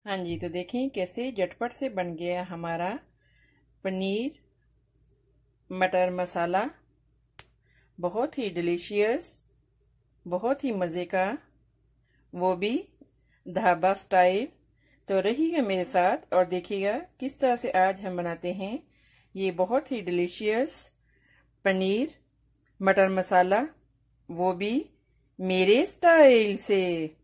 हाँ जी, तो देखें कैसे झटपट से बन गया हमारा पनीर मटर मसाला। बहुत ही डिलीशियस, बहुत ही मज़े का, वो भी ढाबा स्टाइल। तो रहिएगा मेरे साथ और देखिएगा किस तरह से आज हम बनाते हैं ये बहुत ही डिलीशियस पनीर मटर मसाला, वो भी मेरे स्टाइल से।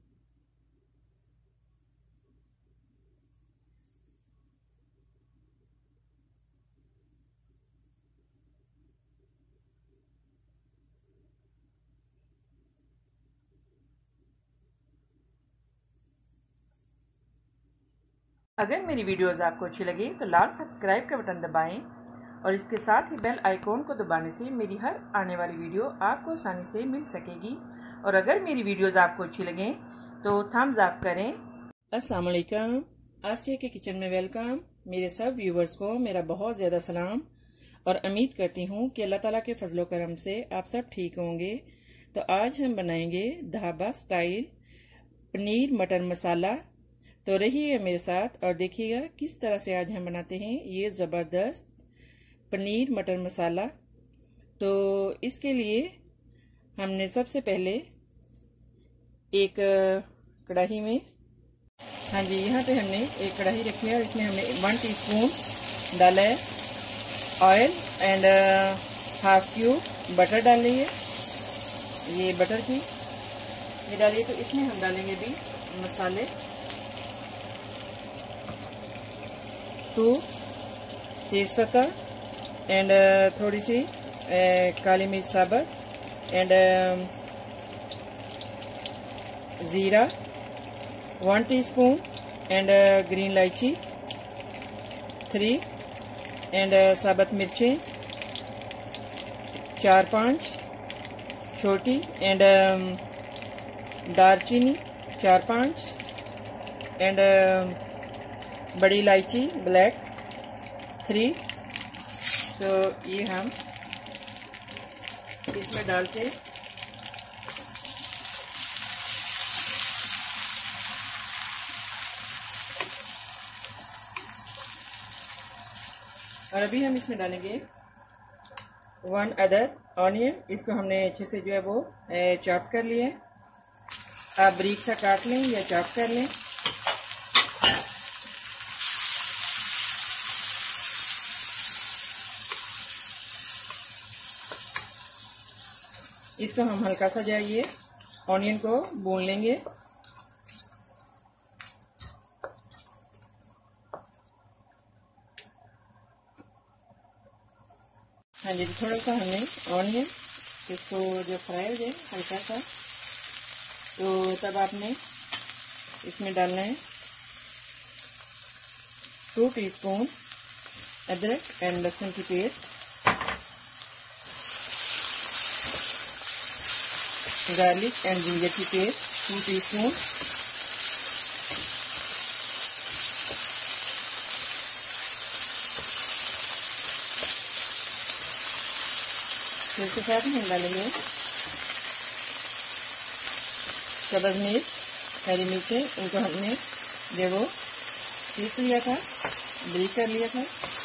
अगर मेरी वीडियोस आपको अच्छी लगी तो लाल सब्सक्राइब का बटन दबाएं और इसके साथ ही बेल आइकॉन को दबाने से मेरी हर आने वाली वीडियो आपको आसानी से मिल सकेगी। और अगर मेरी वीडियोस आपको अच्छी लगें तो थम्स अप करें। अस्सलाम वालेकुम, आसिया के किचन में वेलकम। मेरे सब व्यूवर्स को मेरा बहुत ज़्यादा सलाम और उम्मीद करती हूँ कि अल्लाह ताला के फजलो करम से आप सब ठीक होंगे। तो आज हम बनाएंगे ढाबा स्टाइल पनीर मटर मसाला। तो रहिए मेरे साथ और देखिएगा किस तरह से आज हम बनाते हैं ये ज़बरदस्त पनीर मटर मसाला। तो इसके लिए हमने सबसे पहले एक कढ़ाई में, हाँ जी, यहाँ पे हमने एक कढ़ाई रखी है और इसमें हमने 1 टीस्पून डाला है oil and half cube butter डाल ली है। ये बटर की ये डालिए। तो इसमें हम डालेंगे भी मसाले, 2 तेज़पत्ता एंड थोड़ी सी काली मिर्च साबुत एंड ज़ीरा 1 टीस्पून एंड ग्रीन इलायची 3 एंड साबुत मिर्चें 4-5 छोटी एंड दालचीनी 4-5 एंड बड़ी इलायची ब्लैक 3। तो ये हम इसमें डालते और अभी हम इसमें डालेंगे 1 अदर ऑनियन। इसको हमने अच्छे से जो है वो चॉप कर लिया है। आप बारीक सा काट लें या चॉप कर लें। इसको हम हल्का सा जो ये ऑनियन को भून लेंगे। हाँ जी, थोड़ा सा हमने ऑनियन इसको जो फ्राई हो जाए हल्का सा, तो तब आपने इसमें डालना है 2 टीस्पून अदरक एंड लहसुन की पेस्ट, गार्लिक एंड जिंजर की पेस्ट 2 टीस्पून, इसके साथ हम डालेंगे सब्ज़ मिर्च, हरी मिर्चें। इनको हमने जो वो पीस लिया था, ब्रीक कर लिया था।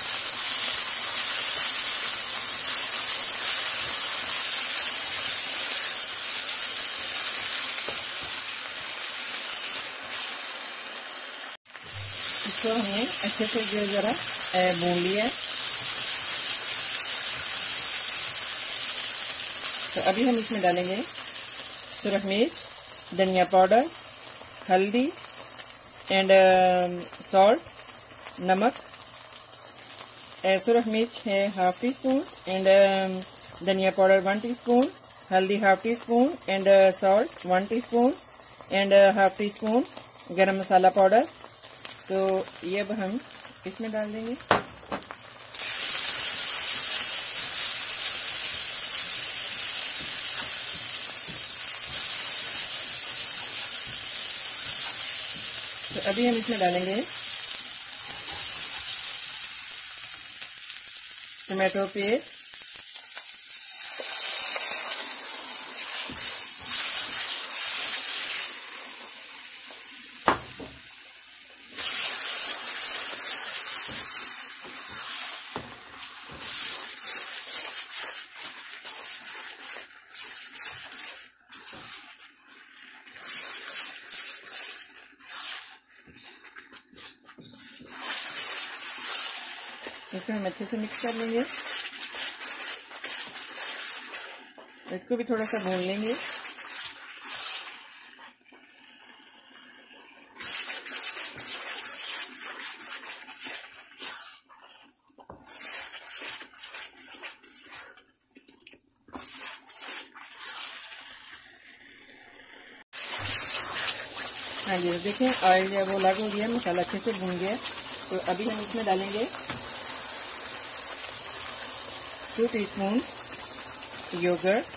इसको हमने अच्छे से जो ज़रा भून लिया है। तो अभी हम इसमें डालेंगे सुरख मिर्च, धनिया पाउडर, हल्दी एंड सॉल्ट, नमक। सुरख मिर्च है 1/2 टीस्पून एंड धनिया पाउडर 1 टीस्पून, हल्दी 1/2 teaspoon and salt 1 teaspoon and 1/2 teaspoon garam masala powder. तो ये अब हम इसमें डाल देंगे। तो अभी हम इसमें डालेंगे टमाटो पेस्ट, इसको हम अच्छे से मिक्स कर लेंगे। इसको भी थोड़ा सा भून लेंगे। हाँ जी, तो देखिए ऑयल जो वो अलग हो गया, मसाला अच्छे से भून गया। तो अभी हम इसमें डालेंगे 2 टीस्पून योगर्ट,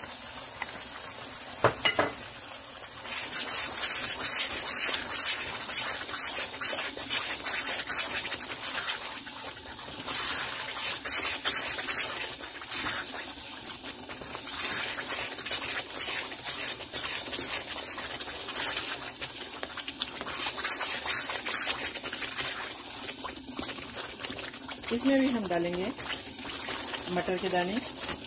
इसमें भी हम डालेंगे मटर के दाने,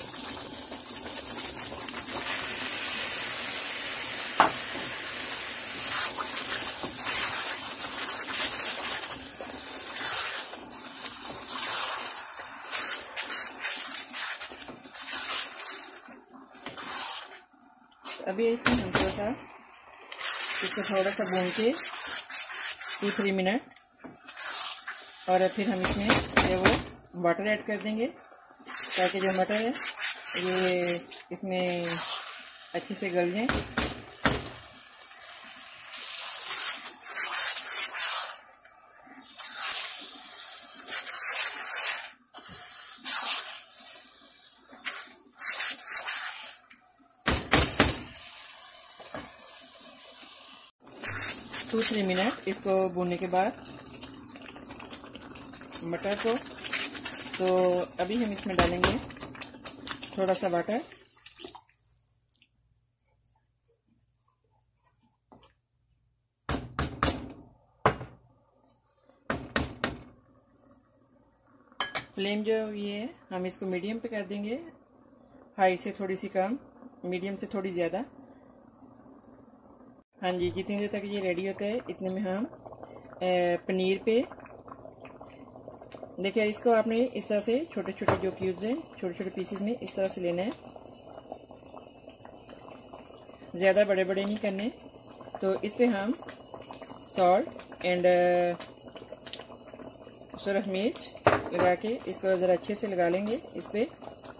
अभी इसमें हम इसको थोड़ा सा भून के 2-3 मिनट, और फिर हम इसमें वो वाटर ऐड कर देंगे ताकि जो मटर है ये इसमें अच्छे से गल जाए। टू 3 मिनट इसको भूनने के बाद मटर को, तो अभी हम इसमें डालेंगे थोड़ा सा वाटर, फ्लेम जो ये हम इसको मीडियम पे कर देंगे, हाई से थोड़ी सी कम, मीडियम से थोड़ी ज़्यादा। हाँ जी, जितनी देर तक ये रेडी होता है इतने में हम पनीर पे देखिए, इसको आपने इस तरह से छोटे छोटे जो क्यूब्स हैं छोटे छोटे पीसेस में इस तरह से लेना है, ज़्यादा बड़े बड़े नहीं करने। तो इस पे हम सॉल्ट एंड सुरख मिर्च लगा के इसको ज़रा अच्छे से लगा लेंगे इस पे।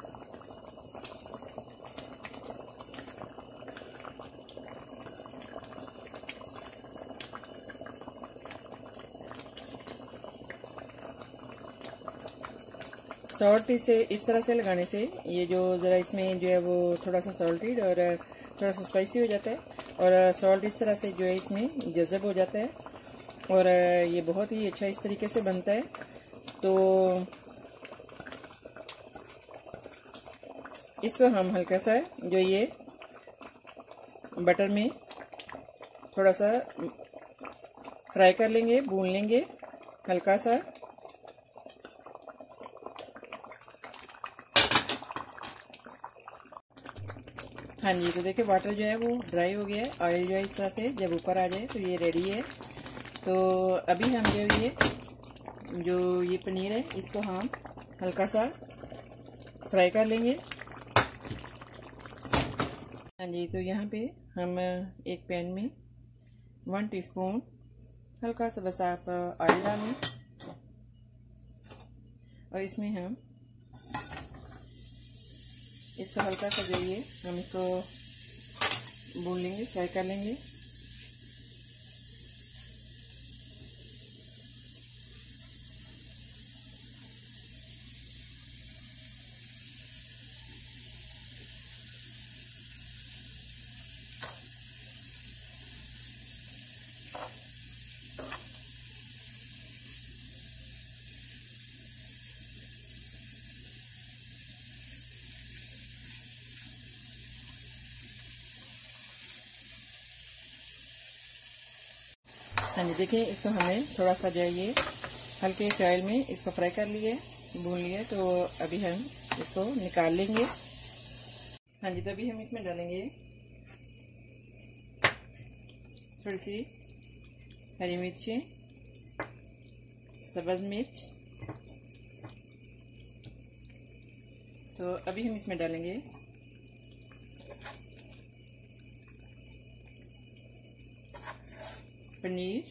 सॉल्ट से इस तरह से लगाने से ये जो ज़रा इसमें जो है वो थोड़ा सा सॉल्टेड और थोड़ा सा स्पाइसी हो जाता है, और सॉल्ट इस तरह से जो है इसमें जज़ब हो जाता है, और ये बहुत ही अच्छा इस तरीके से बनता है। तो इसको हम हल्का सा जो ये बटर में थोड़ा सा फ्राई कर लेंगे, भून लेंगे हल्का सा। हाँ जी, तो देखिए वाटर जो है वो ड्राई हो गया है, ऑयल जो है इस तरह से जब ऊपर आ जाए तो ये रेडी है। तो अभी हम जो ये पनीर है इसको हम हल्का सा फ्राई कर लेंगे। हाँ जी, तो यहाँ पे हम एक पैन में 1 टीस्पून हल्का सा बस आप ऑयल डालें, और इसमें हम इसको हल्का सा जो ये हम इसको भून लेंगे, फ्राई कर लेंगे। हाँ जी, देखिए इसको हमें थोड़ा सा जो है ये हल्के से ऑयल में इसको फ्राई कर लिए, भून लिए। तो अभी हम इसको निकाल लेंगे। हाँ जी, तो अभी हम इसमें डालेंगे थोड़ी सी हरी मिर्ची, सब्ज़ मिर्च, तो अभी हम इसमें डालेंगे पनीर,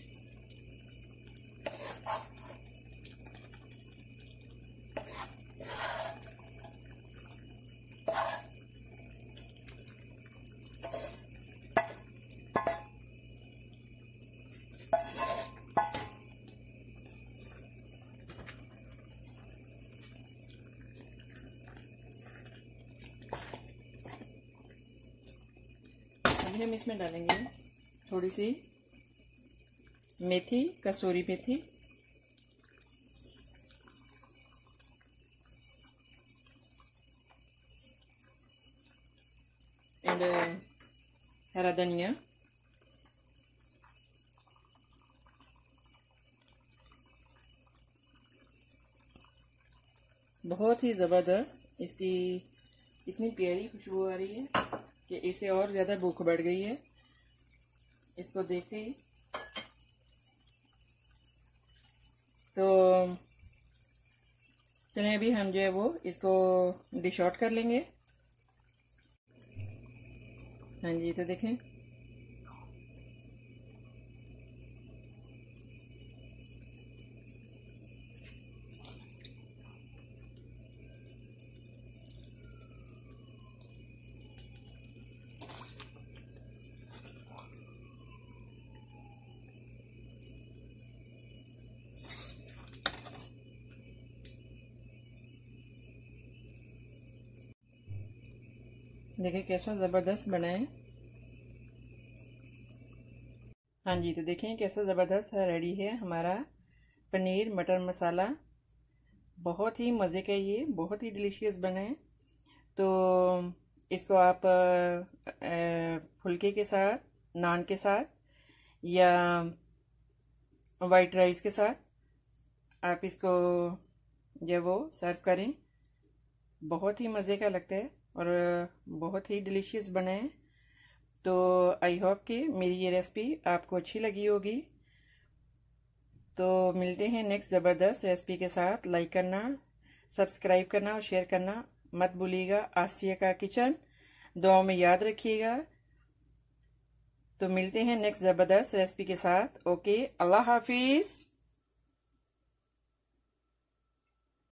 अभी हम इसमें डालेंगे थोड़ी सी मेथी, कसूरी मेथी, एंड हरा धनिया, बहुत ही ज़बरदस्त इसकी इतनी प्यारी खुशबू आ रही है कि इसे और ज़्यादा भूख बढ़ गई है इसको देखते ही। तो चलिए अभी हम जो है वो इसको डिश आउट कर लेंगे। हाँ जी, तो देखें देखिए कैसा ज़बरदस्त बना है। हाँ जी, तो देखें कैसा ज़बरदस्त रेडी है हमारा पनीर मटर मसाला। बहुत ही मज़े का, ये बहुत ही डिलीशियस बना है। तो इसको आप फुल्के के साथ, नान के साथ या वाइट राइस के साथ आप इसको जब वो सर्व करें, बहुत ही मज़े का लगता है और बहुत ही डिलीशियस बना है। तो आई होप कि मेरी ये रेसिपी आपको अच्छी लगी होगी। तो मिलते हैं नेक्स्ट ज़बरदस्त रेसिपी के साथ। लाइक करना, सब्सक्राइब करना और शेयर करना मत भूलिएगा। आसिया का किचन दुआओं में याद रखिएगा। तो मिलते हैं नेक्स्ट ज़बरदस्त रेसिपी के साथ। ओके, अल्लाह हाफिज़।